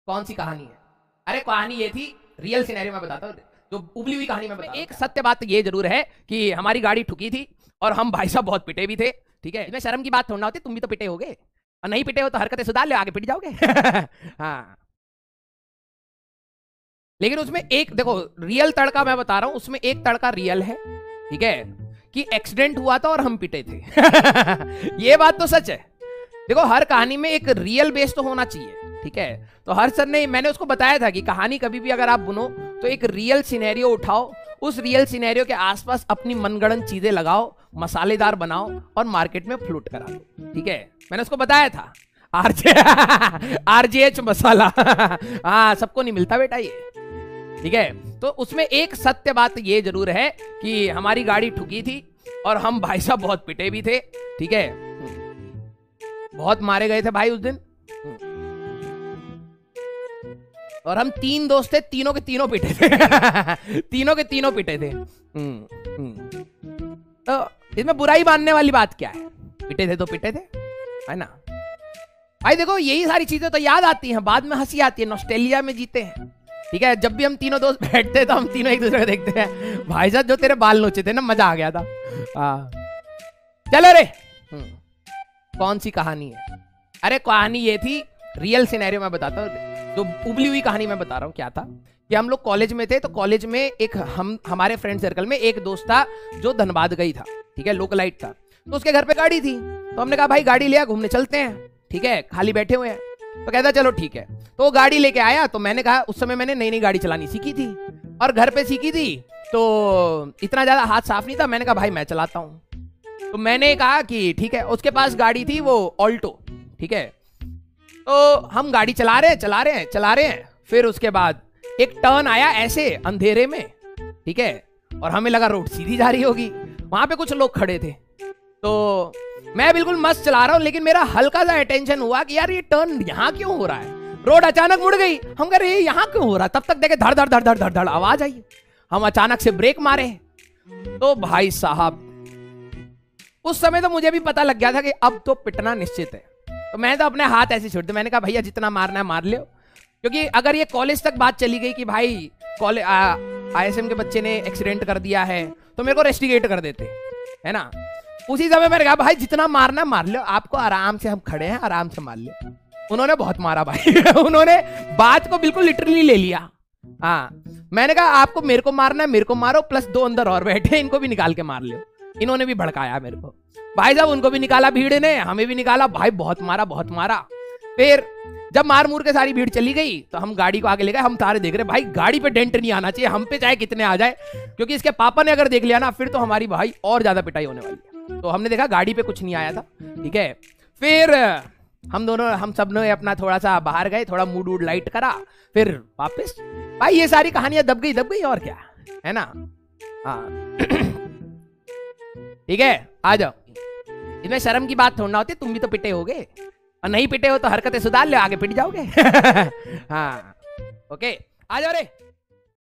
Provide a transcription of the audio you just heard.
कौन सी कहानी है? अरे कहानी ये थी, रियल सिनेरियो में बताता हूँ, जो उबली हुई कहानी में बताता। एक सत्य बात ये जरूर है कि हमारी गाड़ी ठुकी थी और हम भाई साहब बहुत पिटे भी थे। ठीक है, इसमें शर्म की बात थोड़ा होती, तुम भी तो पिटे होगे, और नहीं पिटे हो तो हरकतें सुधार ले, आगे पिट जाओगे। हाँ, लेकिन उसमें एक देखो, रियल तड़का मैं बता रहा हूं, उसमें एक तड़का रियल है। ठीक है, कि एक्सीडेंट हुआ था और हम पिटे थे। ये बात तो सच है। देखो, हर कहानी में एक रियल बेस तो होना चाहिए। ठीक है, तो हर सर ने, मैंने उसको बताया था कि कहानी कभी भी अगर आप बुनो तो एक रियल सिनेरियो उठाओ, उस रियल सिनेरियो के आसपास अपनी मनगढ़ंत चीजें लगाओ, मसालेदार बनाओ और मार्केट में फ्लूट करा दो। ठीक है, मैंने उसको बताया था, आरजेएच मसाला। हाँ, सबको नहीं मिलता बेटा ये। ठीक है, तो उसमें एक सत्य बात ये जरूर है कि हमारी गाड़ी ठुकी थी और हम भाई साहब बहुत पिटे भी थे। ठीक है, बहुत मारे गए थे भाई उस दिन, और हम 3 दोस्त थे, तीनों के तीनों पिटे थे। तीनों के तीनों पिटे थे। तो इसमें बुराई मानने वाली बात क्या है? पिटे थे तो पिटे थे, है ना भाई। देखो, यही सारी चीजें तो याद आती हैं, बाद में हंसी आती है, नॉस्टैल्जिया में जीते हैं। ठीक है, जब भी हम तीनों दोस्त बैठते हैं तो हम तीनों एक दूसरे को देखते हैं, भाई साहब जो तेरे बाल नोचे थे ना, मजा आ गया था। चलो रे, कौन सी कहानी है? अरे कहानी ये थी, रियल सिनेरियो में बताता हूँ, जो उबली हुई कहानी मैं बता रहा हूँ। क्या था कि हम लोग कॉलेज में थे, तो कॉलेज में एक हमारे फ्रेंड सर्कल में एक दोस्त था जो धनबाद गई था। ठीक है, लोकलाइट था, तो उसके घर पे गाड़ी थी, तो हमने कहा भाई गाड़ी लिया, घूमने चलते हैं। ठीक है, खाली बैठे हुए हैं, तो कहता चलो ठीक है। तो वो गाड़ी लेके आया, तो मैंने कहा, उस समय मैंने नई नई गाड़ी चलानी सीखी थी और घर पे सीखी थी, तो इतना ज्यादा हाथ साफ नहीं था। मैंने कहा भाई मैं चलाता हूँ, तो मैंने कहा कि ठीक है। उसके पास गाड़ी थी वो ऑल्टो। ठीक है, तो हम गाड़ी चला रहे हैं। फिर उसके बाद एक टर्न आया ऐसे अंधेरे में। ठीक है, और हमें लगा रोड सीधी जा रही होगी, वहां पे कुछ लोग खड़े थे, तो मैं बिल्कुल मस्त चला रहा हूं, लेकिन मेरा हल्का सा अटेंशन हुआ कि यार ये टर्न यहां क्यों हो रहा है, रोड अचानक मुड़ गई। हम कह रहे ये यहां क्यों हो रहा है, तब तक देखे धड़ धड़ धड़ धड़ धड़ धड़ आवाज आई, हम अचानक से ब्रेक मारे। तो भाई साहब, उस समय तो मुझे भी पता लग गया था कि अब तो पिटना निश्चित है। तो मैं तो अपने हाथ ऐसे छोड़ दिए, मैंने कहा भैया जितना मारना है मार लो, क्योंकि अगर ये कॉलेज तक बात चली गई कि भाई आईएसएम के बच्चे ने एक्सीडेंट कर दिया है, तो मेरे को रेस्टिगेट कर देते, है ना। उसी समय मैंने कहा भाई जितना मारना मार लो, आपको आराम से, हम खड़े हैं, आराम से मार लो। उन्होंने बहुत मारा भाई। उन्होंने बात को बिल्कुल लिटरली ले लिया। हाँ, मैंने कहा आपको मेरे को मारना है, मेरे को मारो, प्लस 2 अंदर और बैठे, इनको भी निकाल के मार लो। इन्होंने भी भड़काया मेरे को, भाई साहब उनको भी निकाला भीड़ ने, हमें भी निकाला भाई, बहुत मारा बहुत मारा। फिर जब मार मूर के सारी भीड़ चली गई, तो हम गाड़ी को आगे ले गए। हम सारे देख रहे भाई गाड़ी पे डेंट नहीं आना चाहिए, हम पे चाहे कितने आ जाए, क्योंकि इसके पापा ने अगर देख लिया ना, फिर तो हमारी भाई और ज्यादा पिटाई होने वाली है। तो हमने देखा गाड़ी पे कुछ नहीं आया था। ठीक है, फिर हम सब ने अपना थोड़ा सा बाहर गए, थोड़ा मूड वूड लाइट करा, फिर वापस भाई ये सारी कहानियां दब गई और क्या, है ना। हाँ। ठीक है, आ जाओ, इसमें शर्म की बात थोड़ा होती, तुम भी तो पिटे होगे, और नहीं पिटे हो तो हरकतें सुधार ले, आगे पिट जाओगे। हाँ, ओके, आ जाओ रे।